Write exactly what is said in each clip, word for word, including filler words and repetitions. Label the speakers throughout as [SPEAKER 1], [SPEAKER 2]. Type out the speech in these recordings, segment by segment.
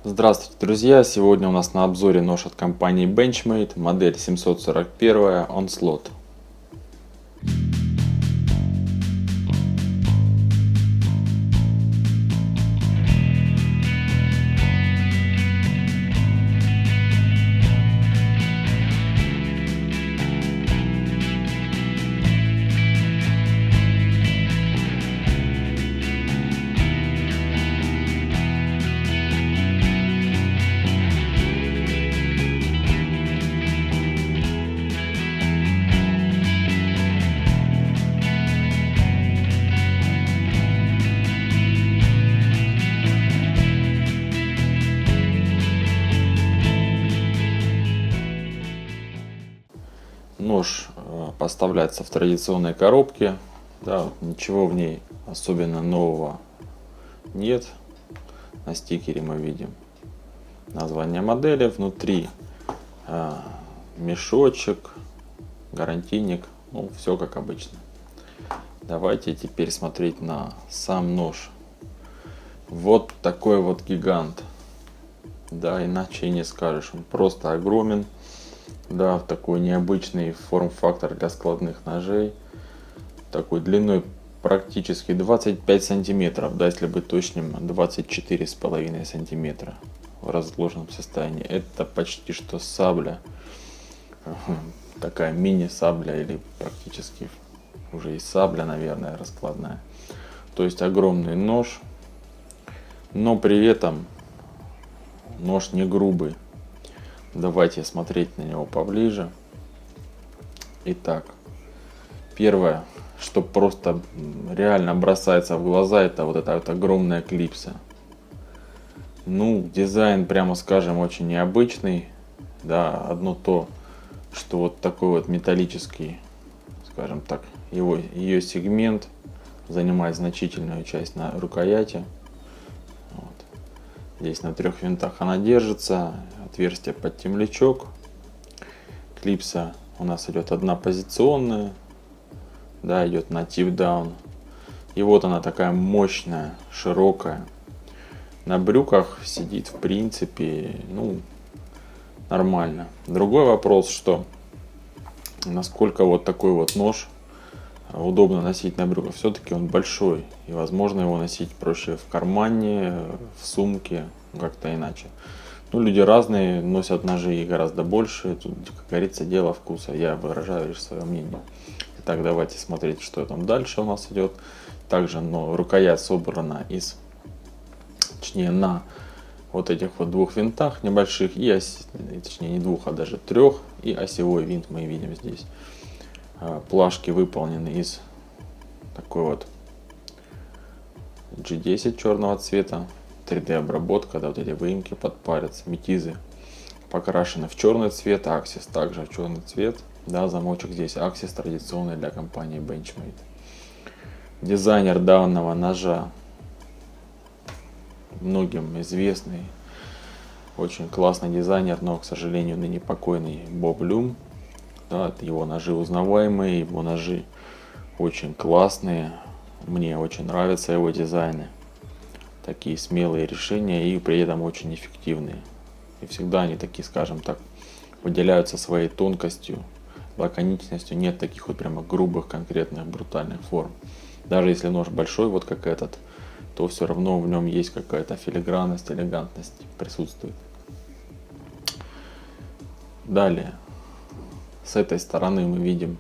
[SPEAKER 1] Здравствуйте, друзья! Сегодня у нас на обзоре нож от компании Benchmade, модель семьсот сорок один Onslaught. Нож поставляется в традиционной коробке, да, ничего в ней особенно нового нет. На стикере мы видим название модели, внутри э, мешочек, гарантийник, ну все как обычно. Давайте теперь смотреть на сам нож. Вот такой вот гигант, да, иначе и не скажешь, он просто огромен. Да, такой необычный форм-фактор для складных ножей. Такой длиной практически двадцать пять сантиметров, да, если быть точным, двадцать четыре с половиной сантиметра в разложенном состоянии. Это почти что сабля. Такая мини-сабля или практически уже и сабля, наверное, раскладная. То есть огромный нож, но при этом нож не грубый. Давайте смотреть на него поближе. Итак, первое, что просто реально бросается в глаза, это вот эта вот огромная клипса. Ну, дизайн, прямо скажем, очень необычный. Да, одно то, что вот такой вот металлический, скажем так, его, ее сегмент занимает значительную часть на рукояти. Вот. Здесь на трех винтах она держится. Отверстие под темлячок. Клипса у нас идет однопозиционная, да, идет на тип-даун. И вот она такая мощная, широкая. На брюках сидит в принципе, ну, нормально. Другой вопрос, что насколько вот такой вот нож удобно носить на брюках. Все-таки он большой, и возможно его носить проще в кармане, в сумке, как-то иначе. Ну, люди разные, носят ножи и гораздо больше. Тут, как говорится, дело вкуса. Я выражаю лишь свое мнение. Итак, давайте смотреть, что там дальше у нас идет. Также, но рукоять собрана из, точнее, на вот этих вот двух винтах небольших. И ось, точнее, не двух, а даже трех. И осевой винт мы видим здесь. Плашки выполнены из такой вот джи десять черного цвета. три дэ обработка, да, вот эти выемки под палец, метизы покрашены в черный цвет, аксис также в черный цвет, да, замочек здесь аксис традиционный для компании Benchmade. Дизайнер данного ножа многим известный, очень классный дизайнер, но, к сожалению, ныне покойный Боб Люм. Да, его ножи узнаваемые, его ножи очень классные, мне очень нравятся его дизайны. Такие смелые решения и при этом очень эффективные. И всегда они такие, скажем так, выделяются своей тонкостью, лаконичностью. Нет таких вот прямо грубых, конкретных, брутальных форм. Даже если нож большой, вот как этот, то все равно в нем есть какая-то филигранность, элегантность присутствует. Далее, с этой стороны мы видим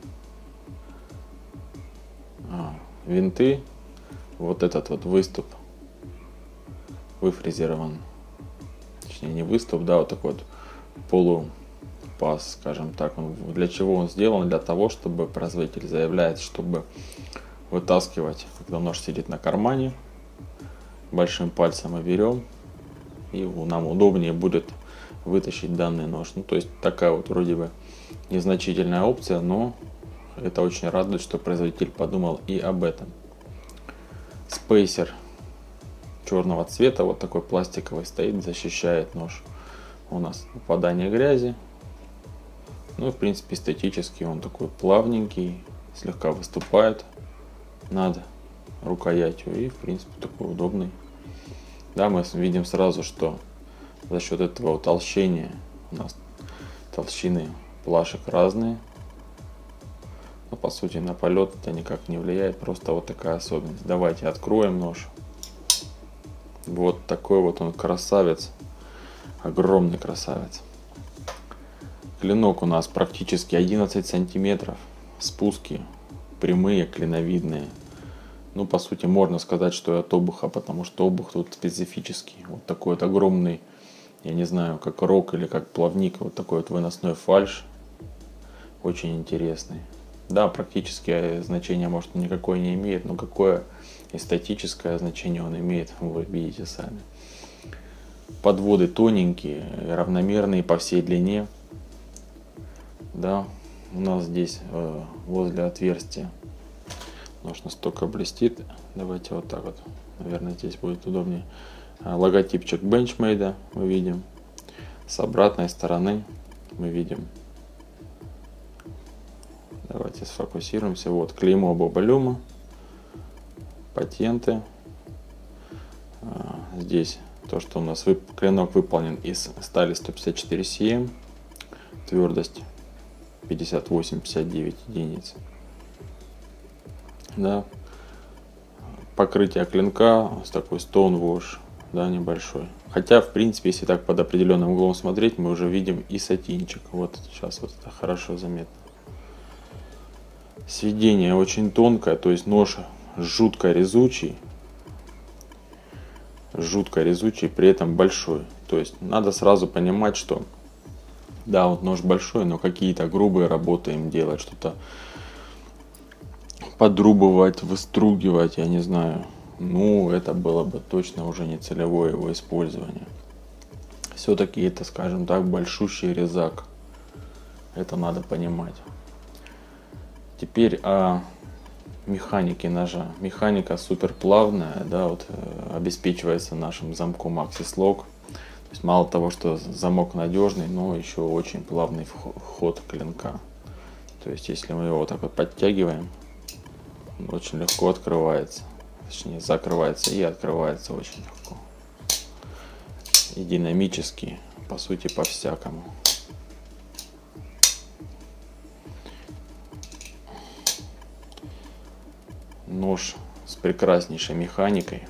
[SPEAKER 1] а, винты. Вот этот вот выступ выфрезерован, точнее не выступ, да, вот такой вот полупаз, скажем так. Он, для чего он сделан? Для того, чтобы производитель заявляет, чтобы вытаскивать, когда нож сидит на кармане, большим пальцем мы берем, и нам удобнее будет вытащить данный нож. Ну, то есть такая вот вроде бы незначительная опция, но это очень радует, что производитель подумал и об этом. Спейсер черного цвета, вот такой пластиковый стоит, защищает нож у нас попадание грязи. Ну и в принципе эстетически он такой плавненький, слегка выступает над рукоятью и в принципе такой удобный. Да, мы видим сразу, что за счет этого утолщения. У нас толщины плашек разные. Но по сути на полет это никак не влияет, просто вот такая особенность. Давайте откроем нож. Вот такой вот он красавец, огромный красавец. Клинок у нас практически одиннадцать сантиметров, спуски прямые, клиновидные. Ну, по сути, можно сказать, что от обуха, потому что обух тут специфический. Вот такой вот огромный, я не знаю, как рог или как плавник, вот такой вот выносной фальш. Очень интересный. Да, практически значение, может, никакое не имеет, но какое эстетическое значение он имеет, вы видите сами. Подводы тоненькие, равномерные по всей длине. Да, у нас здесь э, возле отверстия нож настолько блестит. Давайте вот так вот, наверное, здесь будет удобнее. Логотипчик Benchmade мы видим. С обратной стороны мы видим. Давайте сфокусируемся. Вот клеймо Боба Люма, патенты. Здесь то, что у нас вып... клинок выполнен из стали сто пятьдесят четыре си эм, твердость пятьдесят восемь — пятьдесят девять единиц. Да. Покрытие клинка с такой Stonewash, да, небольшой. Хотя, в принципе, если так под определенным углом смотреть, мы уже видим и сатинчик. Вот сейчас вот это хорошо заметно. Сведение очень тонкое, то есть нож жутко резучий. Жутко резучий, при этом большой. То есть надо сразу понимать, что да, вот нож большой, но какие-то грубые работы им делать, что-то подрубывать, выстругивать, я не знаю. Ну, это было бы точно уже не целевое его использование. Все-таки это, скажем так, большущий резак. Это надо понимать. Теперь о механике ножа. Механика супер плавная, да, вот э, обеспечивается нашим замком Axis Lock. То есть мало того, что замок надежный, но еще очень плавный вход клинка. То есть если мы его вот так вот подтягиваем, он очень легко открывается. Точнее, закрывается и открывается очень легко. И динамически, по сути, по-всякому. Нож с прекраснейшей механикой.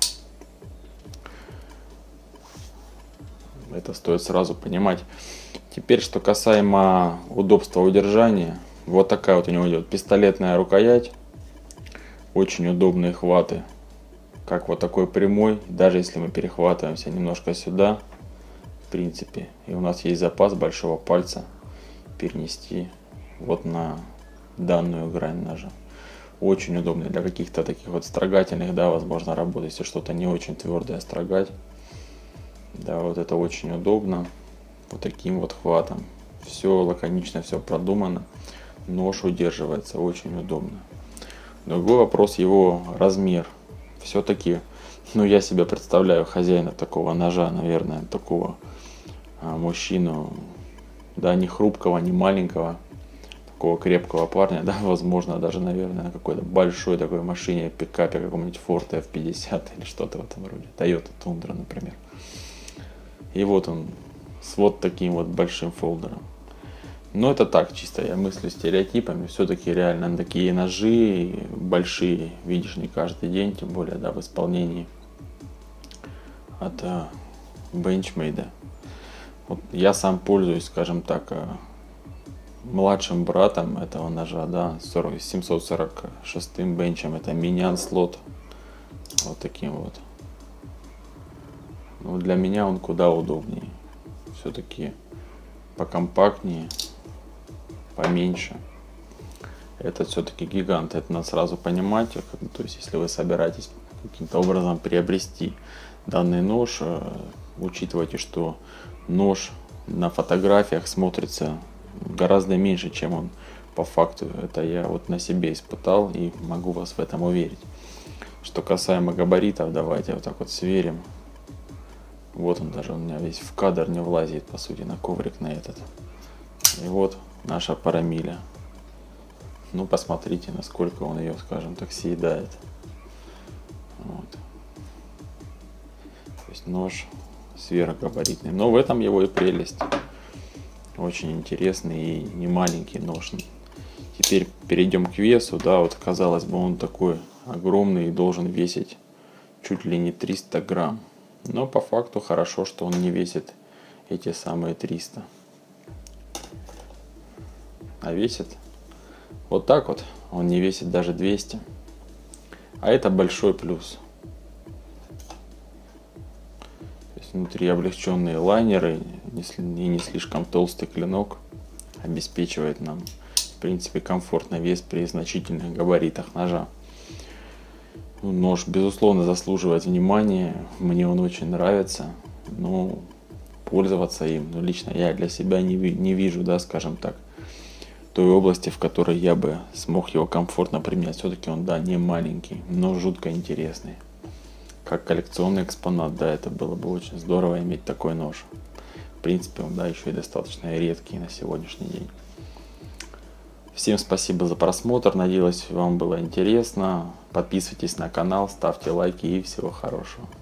[SPEAKER 1] Это стоит сразу понимать. Теперь, что касаемо удобства удержания. Вот такая вот у него идет пистолетная рукоять. Очень удобные хваты. Как вот такой прямой. Даже если мы перехватываемся немножко сюда, в принципе, и у нас есть запас большого пальца перенести вот на данную грань ножа. Очень удобный для каких-то таких вот строгательных, да, возможно, работ, если что-то не очень твердое строгать. Да, вот это очень удобно. Вот таким вот хватом. Все лаконично, все продумано. Нож удерживается очень удобно. Другой вопрос — его размер. Все-таки, ну, я себе представляю хозяина такого ножа, наверное, такого а, мужчину, да, не хрупкого, не маленького, такого крепкого парня, да, возможно, даже, наверное, на какой-то большой такой машине, пикапе, каком-нибудь Ford эф пятьдесят или что-то в этом роде, Toyota Tundra, например. И вот он с вот таким вот большим фолдером. Но это так, чисто я мыслю стереотипами. Все-таки реально такие ножи большие видишь не каждый день, тем более, да, в исполнении от uh, Benchmade. Вот я сам пользуюсь, скажем так, младшим братом этого ножа, да, семьсот сорок шестым бенчем. Это Minion слот. Вот таким вот. Но для меня он куда удобнее. Все-таки покомпактнее, поменьше. Это все-таки гигант. Это надо сразу понимать. То есть, если вы собираетесь каким-то образом приобрести данный нож, учитывайте, что нож на фотографиях смотрится гораздо меньше, чем он по факту. Это я вот на себе испытал и могу вас в этом уверить. Что касаемо габаритов, давайте вот так вот сверим. Вот он даже у меня весь в кадр не влазит, по сути, на коврик на этот. И вот наша парамиля. Ну, посмотрите, насколько он ее, скажем так, съедает. Вот. То есть нож сверхгабаритный. Но в этом его и прелесть. Очень интересный и не маленький нож. Теперь перейдем к весу. Да, вот казалось бы, он такой огромный и должен весить чуть ли не триста грамм. Но по факту хорошо, что он не весит эти самые триста. А весит вот так вот. Он не весит даже двести. А это большой плюс. То есть внутри облегченные лайнеры и не слишком толстый клинок обеспечивает нам, в принципе, комфортный вес при значительных габаритах ножа. Нож, безусловно, заслуживает внимания. Мне он очень нравится. Но пользоваться им, ну, лично я для себя не, не вижу, да, скажем так, той области, в которой я бы смог его комфортно применять. Все-таки он, да, не маленький, но жутко интересный. Как коллекционный экспонат, да, это было бы очень здорово иметь такой нож. В принципе, он, да, еще и достаточно редкий на сегодняшний день. Всем спасибо за просмотр. Надеюсь, вам было интересно. Подписывайтесь на канал, ставьте лайки и всего хорошего.